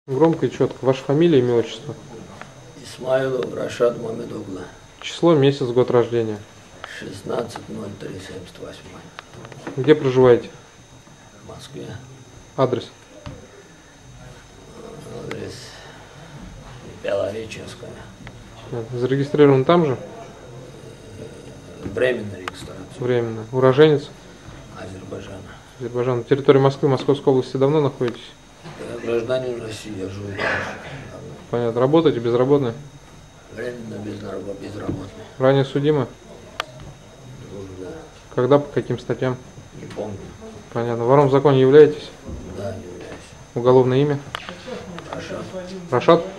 Громко и четко. Ваша фамилия, имя, отчество? Исмаилов Рашад Мамедоглу. Число, месяц, год рождения. 16.03.78. Где проживаете? В Москве. Адрес? Адрес Белореченская. Зарегистрирован там же? Временная регистрация. Временно. Уроженец? Азербайджана. Азербайджан. На территории Москвы, Московской области давно находитесь? Я гражданин России, я живу. Понятно. Работаете, безработный? Временно безработный. Ранее судимы? Да. Когда, по каким статьям? Не помню. Понятно. Вором в законе являетесь? Да, не являюсь. Уголовное имя? Рашад. Рашад?